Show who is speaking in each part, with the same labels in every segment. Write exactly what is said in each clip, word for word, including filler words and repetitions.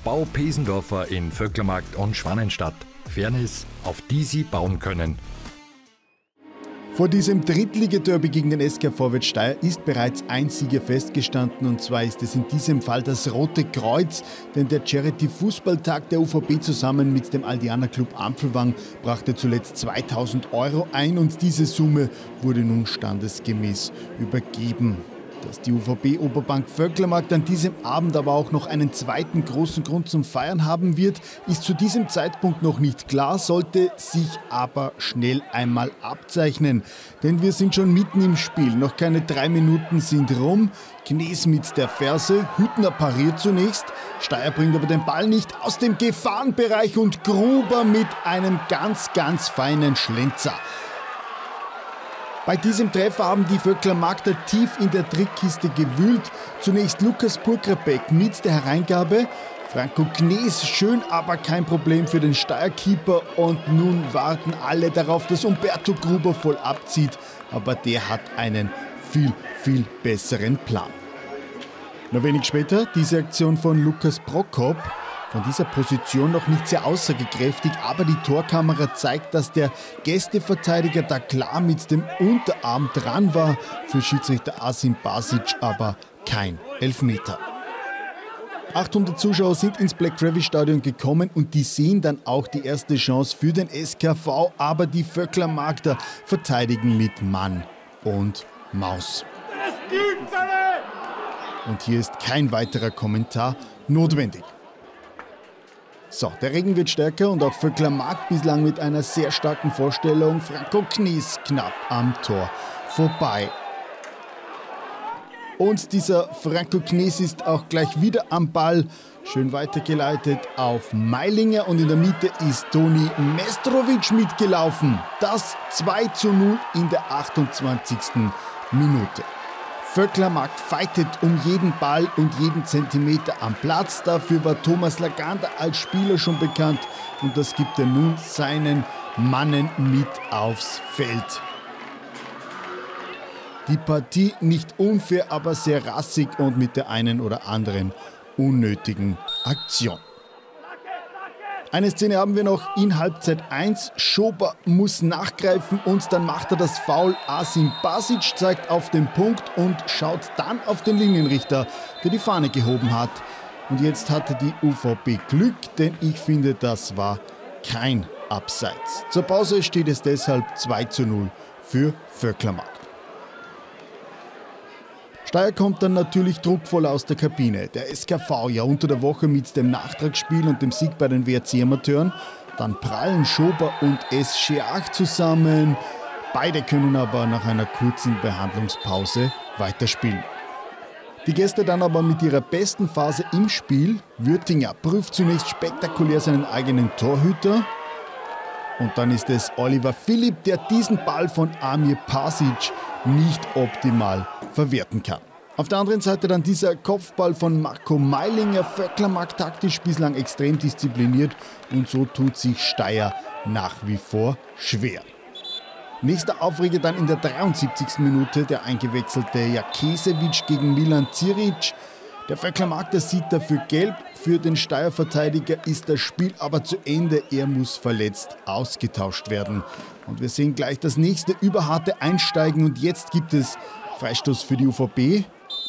Speaker 1: Bau Pesendorfer in Vöcklermarkt und Schwanenstadt. Fairness, auf die sie bauen können.
Speaker 2: Vor diesem Drittligaderby gegen den S K Vorwärts Steyr ist bereits ein Sieger festgestanden, und zwar ist es in diesem Fall das Rote Kreuz, denn der Charity-Fußballtag der U V B zusammen mit dem Aldiana Club Ampfelwang brachte zuletzt zweitausend Euro ein, und diese Summe wurde nun standesgemäß übergeben. Dass die U V B Oberbank Vöcklermarkt an diesem Abend aber auch noch einen zweiten großen Grund zum Feiern haben wird, ist zu diesem Zeitpunkt noch nicht klar, sollte sich aber schnell einmal abzeichnen. Denn wir sind schon mitten im Spiel, noch keine drei Minuten sind rum. Knies mit der Ferse, Hüttner pariert zunächst, Steyr bringt aber den Ball nicht aus dem Gefahrenbereich und Gruber mit einem ganz, ganz feinen Schlenzer. Bei diesem Treffer haben die Vöcklermarkter tief in der Trickkiste gewühlt. Zunächst Lukas Purkrabek mit der Hereingabe. Franco Knies, schön, aber kein Problem für den Steyr-Keeper. Und nun warten alle darauf, dass Umberto Gruber voll abzieht. Aber der hat einen viel, viel besseren Plan. Noch wenig später diese Aktion von Lukas Prokop. Von dieser Position noch nicht sehr aussagekräftig, aber die Torkamera zeigt, dass der Gästeverteidiger da klar mit dem Unterarm dran war. Für Schiedsrichter Asim Basic aber kein Elfmeter. achthundert Zuschauer sind ins Black Travis Stadion gekommen und die sehen dann auch die erste Chance für den S K V, aber die Vöcklermarkter verteidigen mit Mann und Maus. Und hier ist kein weiterer Kommentar notwendig. So, der Regen wird stärker und auch Vöcklermarkt bislang mit einer sehr starken Vorstellung. Franco Knies knapp am Tor vorbei. Und dieser Franco Knies ist auch gleich wieder am Ball. Schön weitergeleitet auf Meilinger und in der Mitte ist Toni Mestrovic mitgelaufen. Das zwei zu null in der achtundzwanzigsten Minute. Vöcklermarkt fightet um jeden Ball und jeden Zentimeter am Platz. Dafür war Thomas Laganda als Spieler schon bekannt und das gibt er nun seinen Mannen mit aufs Feld. Die Partie nicht unfair, aber sehr rassig und mit der einen oder anderen unnötigen Aktion. Eine Szene haben wir noch in Halbzeit eins. Schober muss nachgreifen und dann macht er das Foul. Asim Basic zeigt auf den Punkt und schaut dann auf den Linienrichter, der die Fahne gehoben hat. Und jetzt hatte die U V B Glück, denn ich finde, das war kein Abseits. Zur Pause steht es deshalb zwei zu null für Vöcklermarkt. Steyr kommt dann natürlich druckvoll aus der Kabine. Der S K V ja unter der Woche mit dem Nachtragsspiel und dem Sieg bei den W R C-Amateuren. Dann prallen Schober und S. Scheach zusammen. Beide können aber nach einer kurzen Behandlungspause weiterspielen. Die Gäste dann aber mit ihrer besten Phase im Spiel. Württinger prüft zunächst spektakulär seinen eigenen Torhüter. Und dann ist es Oliver Philipp, der diesen Ball von Amir Pasic nicht optimal verwerten kann. Auf der anderen Seite dann dieser Kopfball von Marco Meilinger. Vöcklermarkt taktisch bislang extrem diszipliniert und so tut sich Steyr nach wie vor schwer. Nächster Aufreger dann in der dreiundsiebzigsten Minute der eingewechselte Jakesewitsch gegen Milan Ciric. Der Vöcklermarkter sieht dafür gelb. Für den Steyr-Verteidiger ist das Spiel aber zu Ende. Er muss verletzt ausgetauscht werden. Und wir sehen gleich das nächste überharte Einsteigen. Und jetzt gibt es Freistoß für die U V B.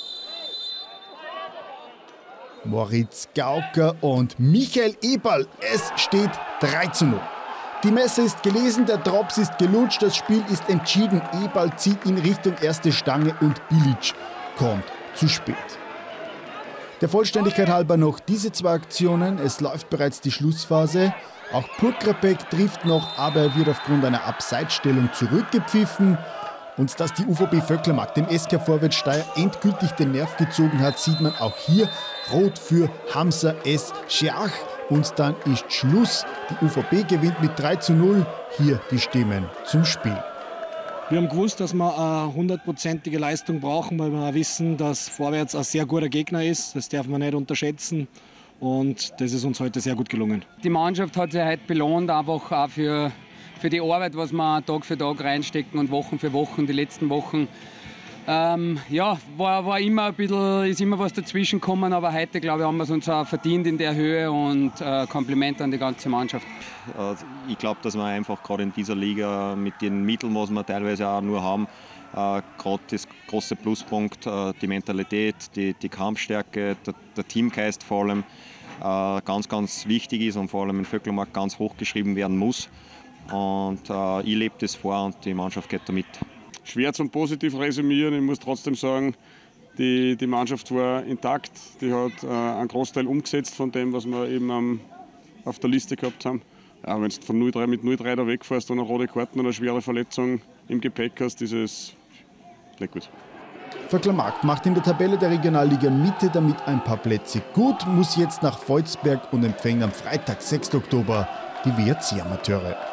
Speaker 2: Moritz Gauker und Michael Eberl. Es steht drei zu null. Die Messe ist gelesen, der Drops ist gelutscht, das Spiel ist entschieden. Eberl zieht in Richtung erste Stange und Bilic kommt zu spät. Der Vollständigkeit halber noch diese zwei Aktionen. Es läuft bereits die Schlussphase. Auch Purkrabek trifft noch, aber er wird aufgrund einer Abseitsstellung zurückgepfiffen. Und dass die U V B Vöcklermarkt dem S K Vorwärts Steyr endgültig den Nerv gezogen hat, sieht man auch hier. Rot für Hamza S. Scheach. Und dann ist Schluss. Die U V B gewinnt mit drei zu null. Hier die Stimmen zum Spiel.
Speaker 3: Wir haben gewusst, dass wir eine hundertprozentige Leistung brauchen, weil wir auch wissen, dass Vorwärts ein sehr guter Gegner ist. Das darf man nicht unterschätzen. Und das ist uns heute sehr gut gelungen.
Speaker 4: Die Mannschaft hat sich heute belohnt, einfach auch für, für die Arbeit, was wir Tag für Tag reinstecken und Wochen für Wochen, die letzten Wochen. Ähm, ja, war, war immer ein bisschen, ist immer was dazwischen gekommen, aber heute, glaube ich, haben wir es uns auch verdient in der Höhe und äh, Kompliment an die ganze Mannschaft.
Speaker 5: Ich glaube, dass wir einfach gerade in dieser Liga mit den Mitteln, was wir teilweise auch nur haben, äh, gerade das große Pluspunkt, äh, die Mentalität, die, die Kampfstärke, der, der Teamgeist vor allem, äh, ganz, ganz wichtig ist und vor allem in Vöckelmark ganz hoch geschrieben werden muss. Und äh, ich lebe das vor und die Mannschaft geht damit.
Speaker 6: Schwer zum positiv resümieren. Ich muss trotzdem sagen, die, die Mannschaft war intakt. Die hat äh, einen Großteil umgesetzt von dem, was wir eben ähm, auf der Liste gehabt haben. Ja, wenn du von null drei mit null drei da wegfährst und eine rote Karte und eine schwere Verletzung im Gepäck hast, ist es nicht gut.
Speaker 2: Vöckelmark macht in der Tabelle der Regionalliga Mitte damit ein paar Plätze gut, muss jetzt nach Volzberg und empfängt am Freitag, sechsten Oktober, die W R C-Amateure.